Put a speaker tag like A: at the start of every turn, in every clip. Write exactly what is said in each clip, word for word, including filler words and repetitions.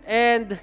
A: And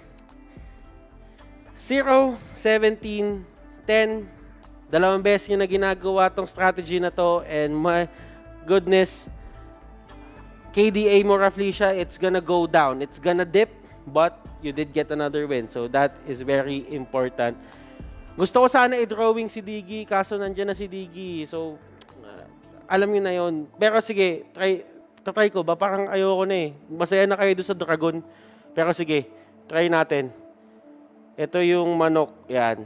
A: zero, seventeen, ten. Dalawang beses nyo na ginagawa tong strategy na to. And my goodness, K D A mo, Raflesia, it's gonna go down. It's gonna dip, but you did get another win. So that is very important. Gusto ko sana i-drawing si Diggie, kaso nandiyan na si Diggie. So, uh, alam nyo na yun. Pero sige, try, tatry ko ba? Parang ayoko na eh. Masaya na kayo doon sa Dragon. Pero sige, try natin. Ito yung manok. Yan.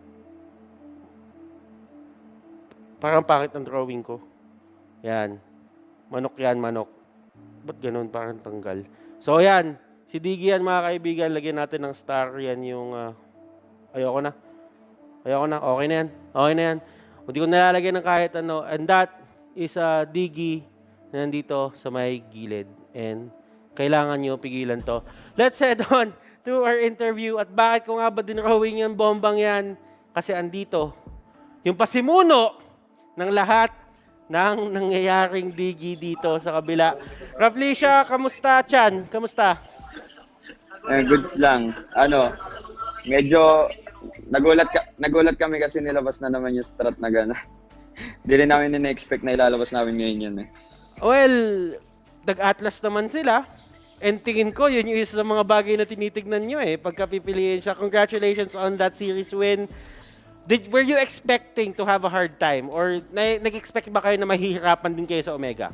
A: Parang pangit ang drawing ko. Yan. Manok yan, manok. Ba't ganun? Parang tanggal. So, yan. Si Diggie yan, mga kaibigan. Lagyan natin ng star. Yan yung... Uh, ayoko na. Ayoko na. Okay na yan. Okay na yan. Hindi ko nalalagyan ng kahit ano. And that is uh, Diggie na nandito sa may gilid. And kailangan nyo pigilan to. Let's head on to our interview. At bakit ko nga ba dinrawing yung bombang yan? Kasi andito. Yung pasimuno ng lahat ng nangyayaring Diggie dito sa kabila. Raflesia, kamusta, Chan? Kamusta?
B: Eh, goods lang. Ano, medyo nagulat, ka, nagulat kami kasi nilabas na naman yung strat na gano'n. Hindi rin namin na-expect na ilalabas namin ngayon yun eh.
A: Well, nag-atlas naman sila. And tingin ko, yun yung isa sa mga bagay na tinitignan nyo eh. Pagka pipiliin siya. Congratulations on that series win. Did, were you expecting to have a hard time? Or nag-expect ba kayo na mahihirapan din kayo sa Omega?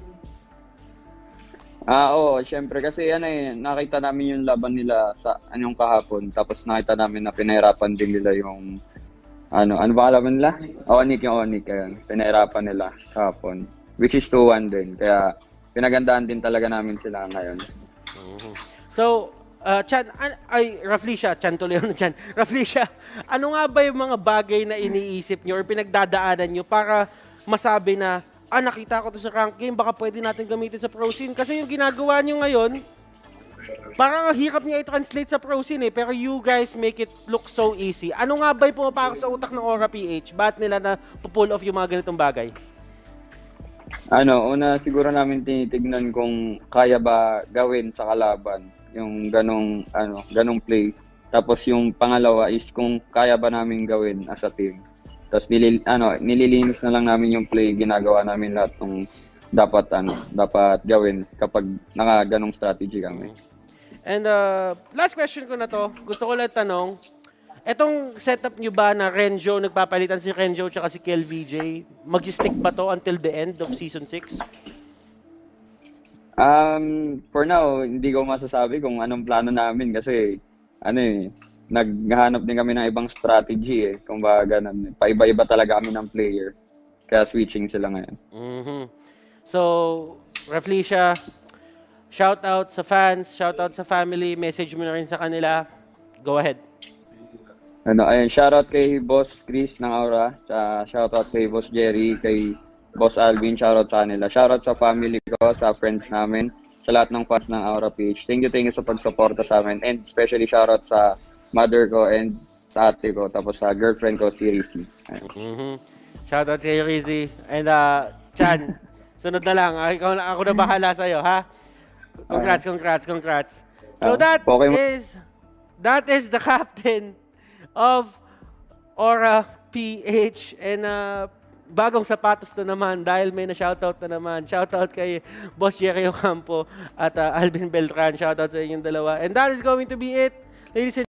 B: Ah, oo. Siyempre kasi ano eh, nakita namin yung laban nila sa anyong kahapon. Tapos nakita namin na pinahirapan din nila yung ano, ano ba laban nila? Onic yung Onic. Ayan. Pinahirapan nila kahapon. Which is two one din. Kaya pinagandaan din talaga namin sila ngayon.
A: Mm-hmm. So, Uh, Chan, ay, Raflesia, Chan tuloy yun, Chan. Raflesia, ano nga ba yung mga bagay na iniisip nyo or pinagdadaanan nyo para masabi na, ah, nakita ko to sa rank game, baka pwede natin gamitin sa pro scene? Kasi yung ginagawa nyo ngayon, parang hirap niya i-translate sa pro scene eh, pero you guys make it look so easy. Ano nga ba yung pumapasok sa utak ng Aura P H? Ba't nila na pull off yung mga ganitong bagay?
B: Ano, una siguro namin tinitignan kung kaya ba gawin sa kalaban yung ganong ano, ganong play. Tapos yung pangalawa is kung kaya ba namin gawin as a team. Tapos nilil, ano, nililinis na lang namin yung play, ginagawa namin lahat ng dapat ano, dapat gawin kapag naka ganong strategy kami.
A: And uh, last question ko na to, gusto ko lang tanong, etong setup nyo ba na Renjo, nagpapalitan si Renjo tsaka si Kel V J, mag-stick ba to until the end of season six?
B: Um, for now, hindi ko masasabi kung anong plano namin kasi ano eh, naghahanap din kami ng ibang strategy eh. Kung ba ganun, paiba-iba talaga kami ng player. Kaya switching sila ngayon.
A: Mm-hmm. So, Raflesia, shout out sa fans, shout out sa family, message mo na rin sa kanila. Go ahead.
B: Ano, ayun, shout out kay Boss Chris ng Aura, uh, shout out kay Boss Jerry, kay Boss Alvin, shoutout sa kanila. Shoutout sa family ko, sa friends namin, sa lahat ng fans ng Aura P H. Thank you, thank you sa pagsuporta sa amin. And especially shoutout sa mother ko and sa ate ko, tapos sa girlfriend ko, si Rizzy.
A: Mm-hmm. Shoutout kay Rizzy. And uh, Chan, sunod na lang. Ako, ako na bahala sa'yo, ha? Congrats, congrats, congrats. So that is, that is the captain of Aura P H. And uh, bagong sapatos na naman dahil may na-shoutout na naman. Shoutout kay Boss Jerry Ocampo at uh, Alvin Beltran. Shoutout sa inyong dalawa. And that is going to be it, ladies and